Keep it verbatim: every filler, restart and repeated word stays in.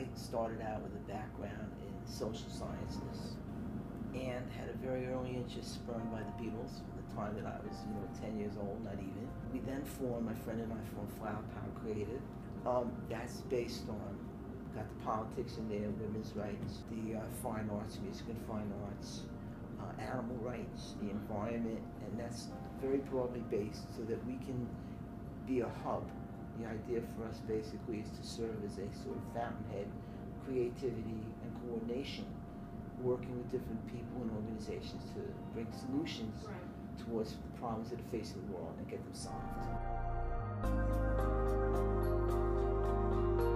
I started out with a background in social sciences and had a very early interest spurred by the Beatles from the time that I was, you know, ten years old, not even. We then formed, my friend and I formed Flower Power Creative. Um, that's based on, got the politics in there, women's rights, the uh, fine arts, music and fine arts, uh, animal rights, the environment, and that's very broadly based so that we can be a hub. The idea for us basically is to serve as a sort of fountainhead, creativity and coordination, working with different people and organizations to bring solutions right. towards problems that are facing the world and get them solved.